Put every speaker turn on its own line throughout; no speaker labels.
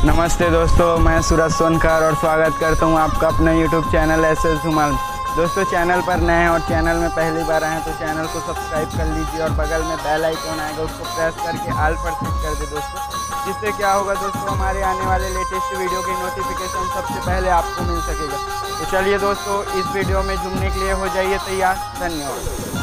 नमस्ते दोस्तों, मैं सूरज सोनकर और स्वागत करता हूं आपका अपने YouTube चैनल SS धूमल। दोस्तों, चैनल पर नए हैं और चैनल में पहली बार आए हैं तो चैनल को सब्सक्राइब कर लीजिए और बगल में बेल आइकॉन आएगा, उसको प्रेस करके ऑल पर सेट कर दे दोस्तों। जिससे क्या होगा दोस्तों, हमारे आने वाले लेटेस्ट वीडियो की नोटिफिकेशन सबसे पहले आपको मिल सकेगा। तो चलिए दोस्तों, इस वीडियो में झूमने के लिए हो जाइए तैयार। धन्यवाद।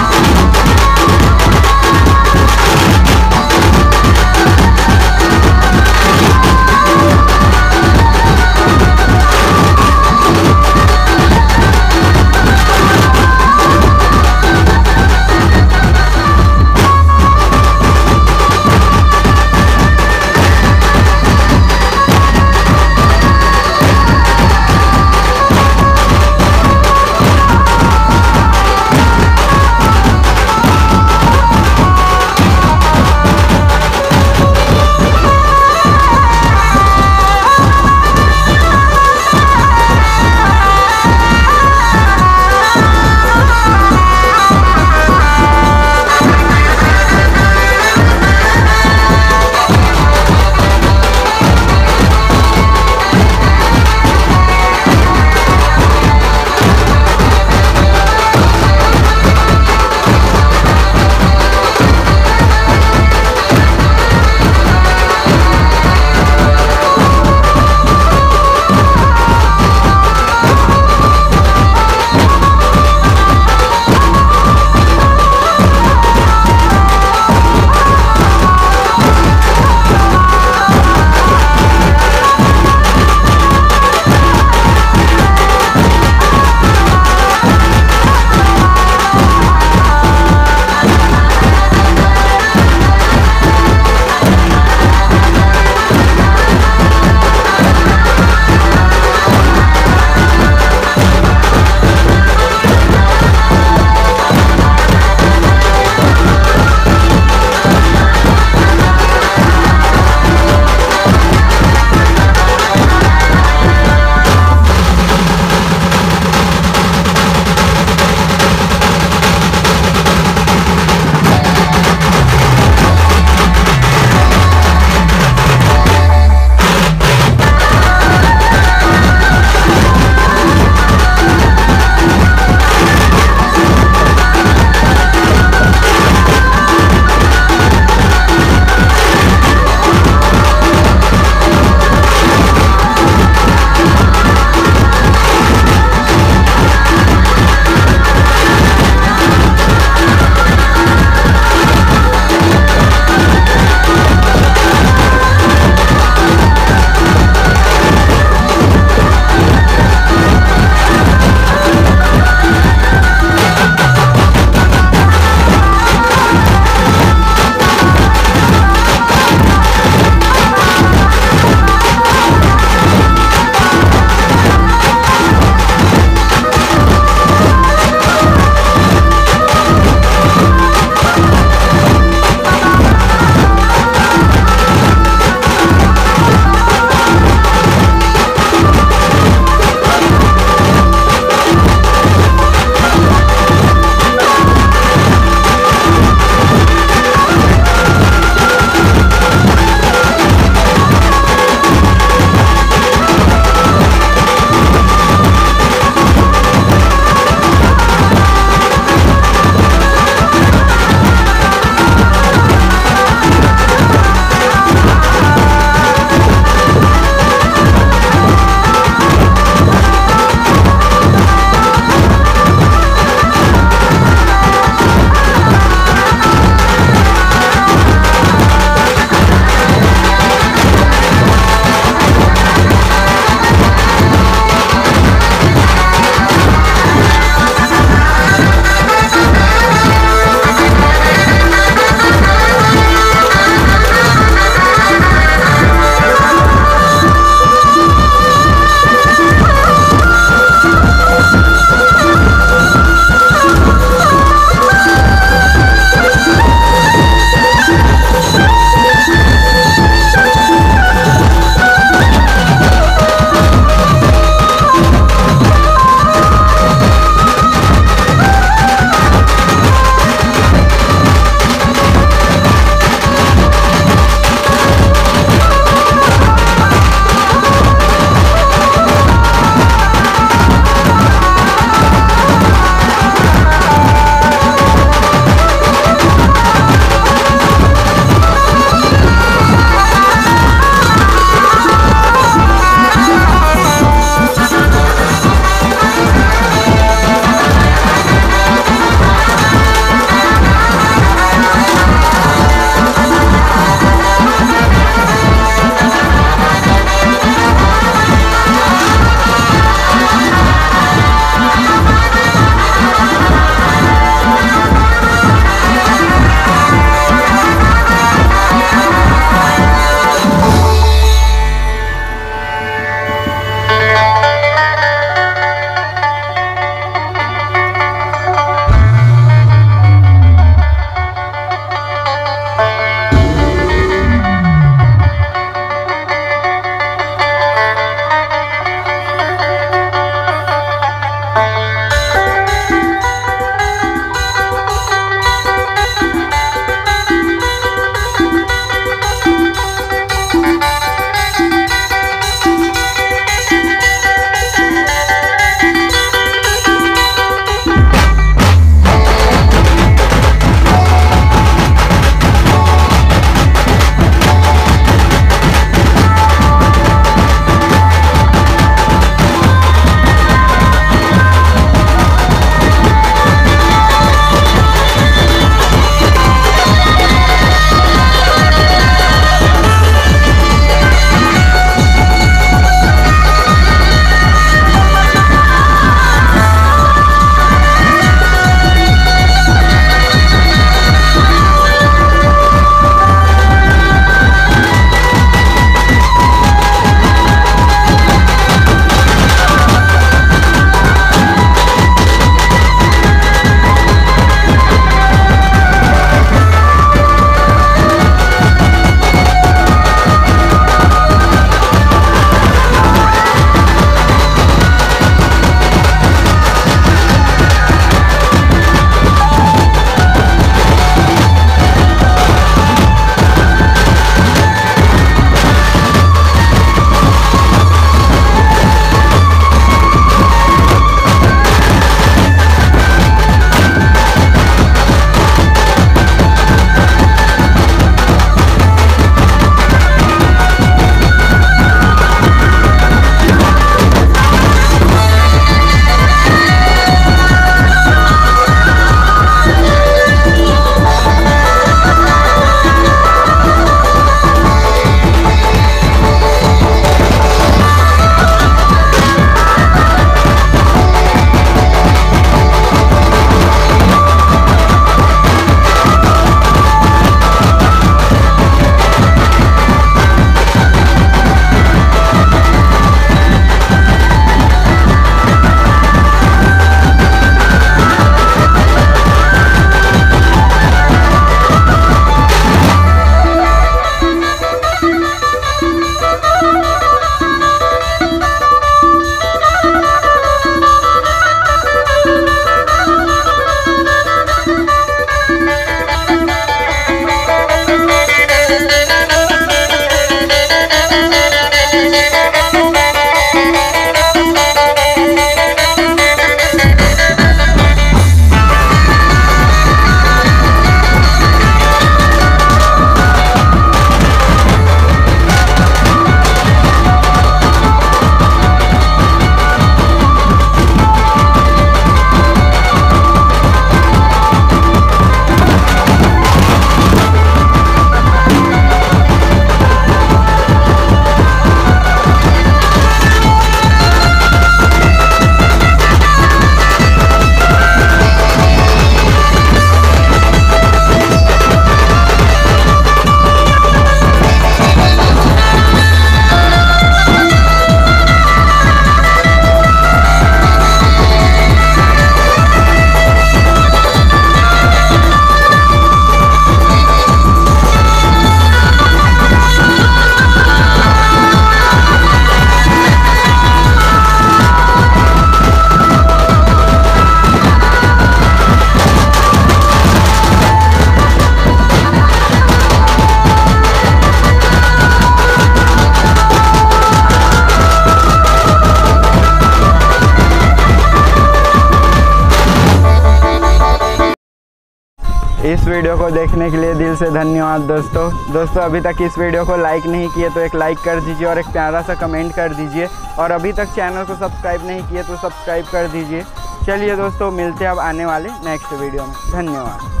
इस वीडियो को देखने के लिए दिल से धन्यवाद दोस्तों अभी तक इस वीडियो को लाइक नहीं किए तो एक लाइक कर दीजिए और एक प्यारा सा कमेंट कर दीजिए, और अभी तक चैनल को सब्सक्राइब नहीं किए तो सब्सक्राइब कर दीजिए। चलिए दोस्तों, मिलते हैं अब आने वाले नेक्स्ट वीडियो में। धन्यवाद।